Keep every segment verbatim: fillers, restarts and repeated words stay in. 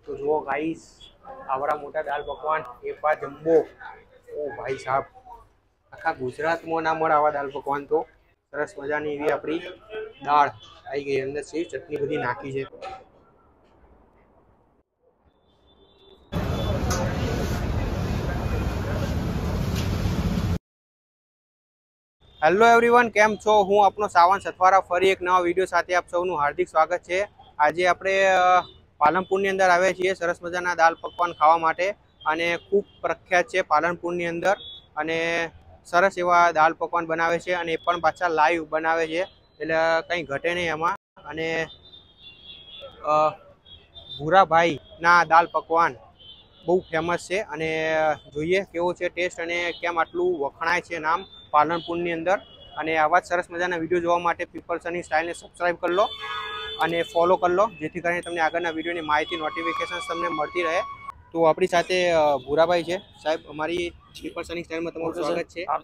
तो जो गाइस आवड़ा मोटा दाल पकवान एपा जम्बो ओ भाई साहब आखा गुजरात में ना मळे आवा दाल पकवान। तो सरस मजानी एवी आपणी दाळ आई गई, अंदर से चटनी बधी नाखी छे। हेलो एवरीवन, केम छो? हूँ आपनो सावंत सथवारा फरी एक नवा विडियो साथे आप सौનું हार्दिक स्वागत है। आज આપણે પાલનપુરની અંદર આવ્યા છીએ સરસ મજાના દાલ પકવાન ખાવા માટે અને ખૂબ પ્રખ્યાત છે પાલનપુરની અંદર અને સરસ એવા દાલ પકવાન બનાવે છે અને એ પણ પાછા લાઈવ બનાવે છે એટલે કંઈ ઘટે નહીં એમાં। અને ભૂરાભાઈના દાલ પકવાન બહુ ફેમસ છે અને જોઈએ કેવો છે ટેસ્ટ અને કેમ આટલું વખણાય છે નામ પાલનપુરની અંદર। અને આવા જ સરસ મજાના વિડીયો જોવા માટે પીપલ્સની સ્ટાઇલને સબસ્ક્રાઇબ કરી લો અને ફોલો કરી લો, જેથી કરીને તમને આગળના વિડીયોની માહિતી નોટિફિકેશન તમને મળતી રહે। તો આપણી સાથે ભૂરાભાઈ છે। સાહેબ, અમારી પીપલ્સની સ્ટાઇલમાં તમારું સ્વાગત છે।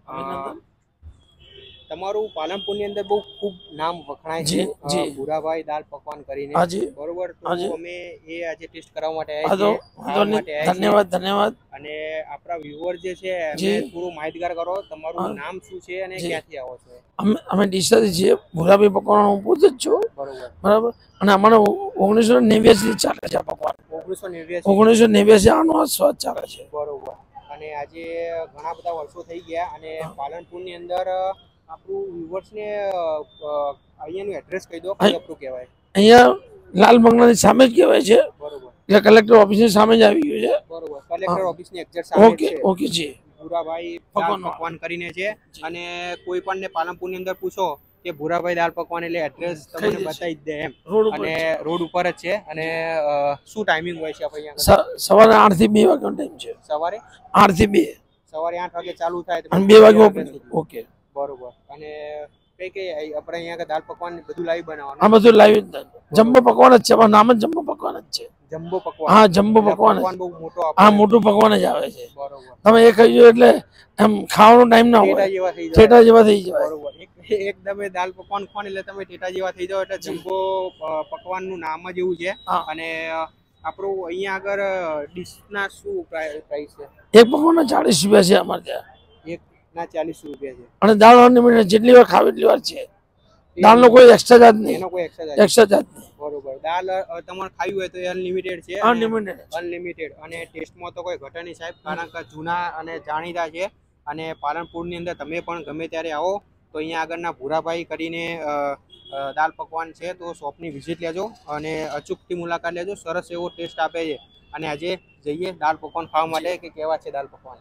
તમારું પાલનપુરની અંદર બહુ ખૂબ નામ વખણાય છે ભૂરાભાઈ દાલ પકવાન કરીને, બરોબર? તો અમે એ આજે ટેસ્ટ કરવા માટે આવ્યા છીએ। ધન્યવાદ ધન્યવાદ। અને આપણા વ્યુઅર જે છે એમને પૂરું માહિતગાર કરો, તમારું નામ શું છે અને ક્યાંથી આવો છો? અમે અમે ડીસાથી છીએ, ભૂરાભાઈ પકવાન હું પોતે જ છું, બરોબર બરાબર। અને અમારે ઓગણીસો નેવ્યાસી ચાલે છે આ પકવાન, ઓગણીસો નેવ્યાસી ઓગણીસો નેવ્યાસી આનો આ સ્વાદ ચાલે છે, બરોબર। અને આજે ઘણા બધા વર્ષો થઈ ગયા અને પાલનપુરની અંદર આપણું વ્યુઅર્સને અહીંયાનું એડ્રેસ કહી દો, કઈ આપણું કહેવાય? અહીંયા લાલ બંગલાની સામે જ કહેવાય છે, બરોબર। એટલે કલેક્ટર ઓફિસની સામે જ આવી ગયું છે, બરોબર। કલેક્ટર ઓફિસની એક્ઝેક્ટ સામે ઓકે છે ઓકે જી ભૂરાભાઈ દાલ પકવાન કરીને છે। અને કોઈ પણ ને પાલનપુરની અંદર પૂછો કે ભૂરાભાઈ દાલ પકવાન એટલે એડ્રેસ તમને બતાવી જ દે એમ, અને રોડ ઉપર જ છે। અને શું ટાઈમિંગ હોય છે આપણે અહીંયા? સવારે આઠ થી બે વાગ્યાનો ટાઈમ છે, સવારે આઠ થી બે, સવારે આઠ વાગે ચાલુ થાય અને બે વાગે ઓપન, ઓકે બરોબર। અને કઈ કઈ આપણે અહીંયા દાલ પકવાન બધું લાઈવ બનાવવાનું? આ બધું લાઈવ જમ્બો પકવાન જ છે, અમારું નામ જ જમ્બો પકવાન જ છે, જમ્બો પકવાન। હા, જમ્બો પકવાન બહુ મોટો, હા મોટું પકવાન જ આવે છે, બરોબર। તમે એ ખાઈ જો એટલે એમ ખાવાનો ટાઈમ ના હોય, ઠેટા જેવા થઈ જાય, બરોબર। એકદમ દાલ પકવાન ખાન એટલે તમે ઠેટા જેવા થઈ જાવ, એટલે જમ્બો પકવાનનું નામ જ એવું છે। અને આપણું અહીંયા આગળ ડીશના શું પ્રાઇસ છે? એક પકવાન ચાલીસ રૂપિયા છે અમારે ત્યાં, એક ના ચાલીસ રૂપિયા છે। અને દાળ અનલિમિટેડ, જેટલી વાર ખાવ એટલી વાર છે, દાળનો કોઈ એક્સ્ટ્રા ચાર્જ નહીં, એનો કોઈ એક્સ્ટ્રા એક્સ્ટ્રા ચાર્જ નહીં, બરોબર। દાળ તમારે ખાવી હોય તો એ અનલિમિટેડ છે, અનલિમિટેડ અનલિમિટેડ। અને ટેસ્ટમાં તો કોઈ ઘટે નહીં સાહેબ, કારણ કે જૂના અને જાણીતા છે। અને પાલનપુરની અંદર તમે પણ ગમે ત્યારે આવો તો અહીંયા આગળના ભૂરાભાઈ કરીને દાલ પકવાન છે, તો શોપની વિઝિટ લેજો અને અચૂકથી મુલાકાત લેજો, સરસ એવો ટેસ્ટ આપે છે। અને આજે જઈએ દાલ પકવાન ખાવા માટે કે કેવા છે દાલ પકવાન।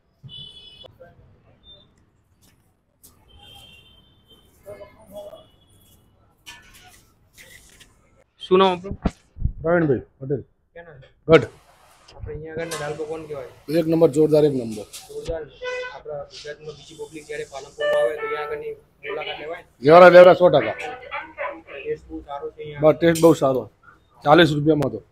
શું નામ આપણું? પ્રવીણભાઈ પટેલ, ક્યાં ગઢ। આપણે અહીંયા આગળ દાલ પકવાન કહેવાય, એક નંબર જોરદાર, એક નંબર જોરદાર। આપણા ગુજરાતમાં બીજી પબ્લિક જ્યારે પાલનપુરમાં આવે તો અહીંયા આગળની મુલાકાત લેવાય? લેવડા લેવડા સો ટકા, ટેસ્ટ બહુ સારો છે અહીંયા, બસ ટેસ્ટ બહુ સારો, ચાલીસ રૂપિયામાં તો।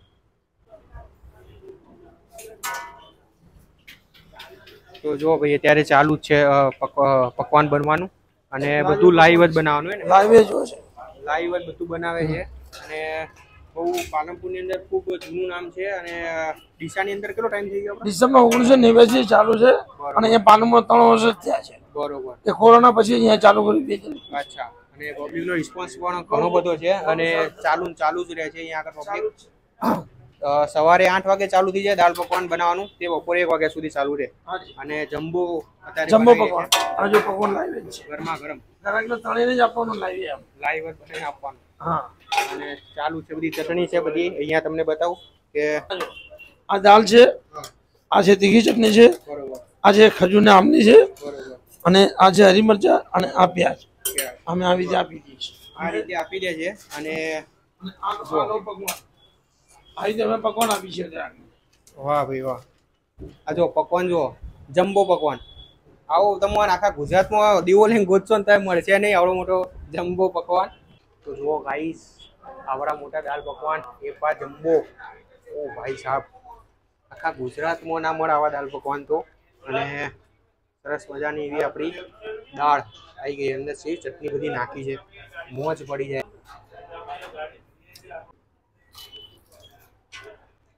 તો જો ભાઈ અત્યારે ચાલુ જ છે પકવાન બનવાનું અને બધું લાઈવ જ બનાવવાનું હોય ને? લાઈવ જ હોય છે, લાઈવ જ બધું બનાવે છે। અને બહુ પાલનપુરની અંદર ખૂબ જૂનું નામ છે। અને ડીસાની અંદર કેટલો ટાઈમ થઈ ગયો? ડિસેમ્બર ઓગણીસો નેવ્યાસી ચાલુ છે, અને અહીંયા પાલનપુર ત્રણ વર્ષ જ થયા છે, બરોબર। એ કોરોના પછી અહીંયા ચાલુ કરી દીધી। અચ્છા। અને પબ્લિકનો રિસ્પોન્સ પણ ઘણો બધો છે અને ચાલુ ચાલુ જ રહે છે અહીંયા આગળ પબ્લિક। સવારે આઠ વાગે ચાલુ થઈ જાય દાલ પકવાન બનાવવાનું, તે બપોરે એક વાગ્યા સુધી ચાલુ રહે। અને જમ્બો અત્યારે જમ્બો પકવાન, આ જો પકવાન લાઈવ જ છે, ગરમા ગરમ, ગ્રાહકને તળીને જ આપવાનું, લાઈવ એમ લાઈવ જ બનાવીને આપવાનું। હા, અને ચાલુ છે બધી ચટણી છે બધી, અહીંયા તમને બતાવું કે આ દાળ છે, આ છે તીખી ચટણી છે, બરોબર, આ છે ખજૂરને આમલી છે, બરોબર, અને આ છે હરી મરચા અને આ પ્યાજ, અમે આવી રીતે આપી દઈએ છીએ, આ રીતે આપી દે છે। અને પકવાન આ રીતે અમે પકવાન આપી છે। વાહ ભાઈ વાહ, આ જો પકવાન જો જમ્બો પકવાન, આવો તમારે આખા ગુજરાતમાં દીવો લઈને ગોતશો ને ત્યાં મળે છે નહીં આવડો મોટો જમ્બો પકવાન। તો જુઓ ગાઈસ, આવડા મોટા દાલ પકવાન એપા જમ્બો, ઓ ભાઈ સાહેબ આખા ગુજરાતમાં ના મળે આવા દાલ પકવાન તો। અને સરસ મજાની એવી આપણી દાળ આવી ગઈ, અંદર છે ચટણી બધી નાખી છે, મોજ પડી જાય।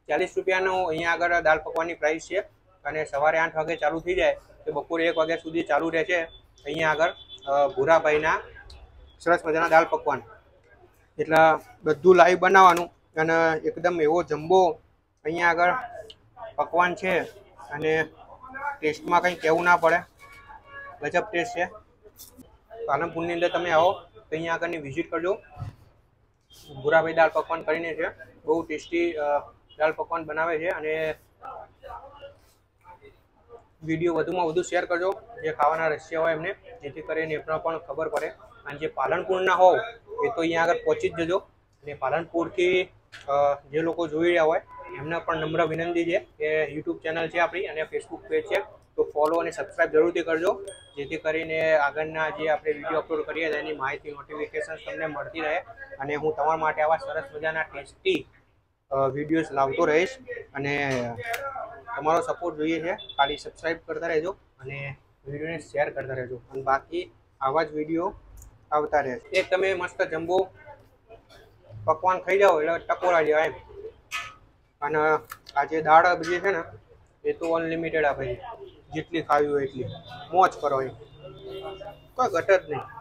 ચાલીસ રૂપિયાનું અહીંયા આગળ દાળ પકવાનની પ્રાઇસ છે અને સવારે આઠ વાગે ચાલુ થઈ જાય તો બપોરે એક વાગ્યા સુધી ચાલુ રહે છે અહીંયા આગળ ભૂરાભાઈના સરસ મજાના દાળ પકવાન. એટલે બધું લાઈવ બનાવવાનું અને એકદમ એવો જમ્બો અહીંયા આગળ પકવાન છે અને ટેસ્ટમાં કંઈ કહેવું ના પડે, ગજબ ટેસ્ટ છે. પાલનપુરની અંદર તમે આવો તો અહીંયા આગળની વિઝિટ કરજો. ભૂરાભાઈ દાળ પકવાન કરીને છે, બહુ ટેસ્ટી દાળ પકવાન બનાવે છે અને વિડીયો વધુમાં વધુ શેર કરજો જે ખાવાના રસિયા હોય એમને, જેથી કરીને એમને પણ ખબર પડે. અને જે પાલનપુરના હોવ એ તો અહીંયા આગળ પહોંચી જ જજો. અને પાલનપુરથી જે લોકો જોઈ રહ્યા હોય એમને પણ નમ્ર વિનંતી છે કે યુટ્યુબ ચેનલ છે આપણી અને ફેસબુક પેજ છે, તો ફોલો અને સબસ્ક્રાઈબ જરૂરથી કરજો, જેથી કરીને આગળના જે આપણે વિડીયો અપલોડ કરીએ એની માહિતી નોટિફિકેશન તમને મળતી રહે અને હું તમારા માટે આવા સરસ મજાના ટેસ્ટી વિડીયોઝ લાવતો રહીશ. અને તમારો સપોર્ટ જોઈએ છે, ખાલી સબસ્ક્રાઈબ કરતા રહેજો અને વિડીયોને શેર કરતા રહેજો. અને બાકી આવા જ વિડીયો આવતા રહે. એક તમે મસ્ત જમ્બો પકવાન ખાઈ જાઓ એટલે ટકોરા જેવા એમ. અને આ જે દાળ જે છે ને એ તો અનલિમિટેડ આપે છે, જેટલી ખાવી હોય એટલી મોજ કરો, એમ કોઈ ઘટ જ નહીં.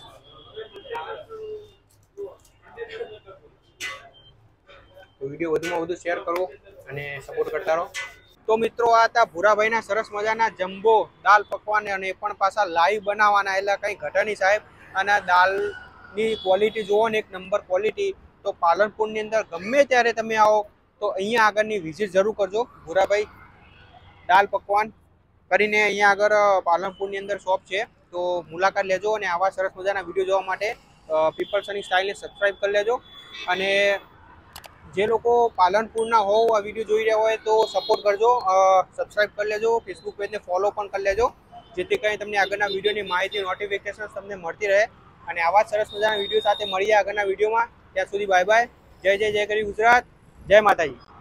તો વિડીયો વધુમાં વધુ શેર કરો અને સપોર્ટ કરતા રહો. તો મિત્રો આ હતા ભૂરાભાઈના સરસ મજાના જમ્બો દાલ પકવાન અને એ પણ પાછા લાઈવ બનાવવાના, એટલે કંઈ ઘટે નહીં સાહેબ. અને દાલની ક્વોલિટી જુઓ ને એક નંબર ક્વોલિટી. તો પાલનપુરની અંદર ગમે ત્યારે તમે આવો તો અહીંયા આગળની વિઝિટ જરૂર કરજો. ભૂરાભાઈ દાલ પકવાન કરીને અહીંયા આગળ પાલનપુરની અંદર શોપ છે, તો મુલાકાત લેજો. અને આવા સરસ મજાના વિડીયો જોવા માટે પીપલ સની સ્ટાઇલને સબસ્ક્રાઈબ કરી લેજો. અને જે લોકો પાલનપુરના હોવ આ વિડીયો જોઈ રહ્યા હોય તો સપોર્ટ કરજો, સબસ્ક્રાઈબ કરી લેજો, ફેસબુક પેજને ફોલો પણ કરી લેજો, જેથી કરીને તમને આગળના વિડીયોની માહિતી નોટિફિકેશન તમને મળતી રહે. અને આવા સરસ મજાના વિડીયો સાથે મળીએ આગળના વિડીયોમાં. ત્યાં સુધી બાય બાય. જય જય જય કરી ગુજરાત, જય માતાજી.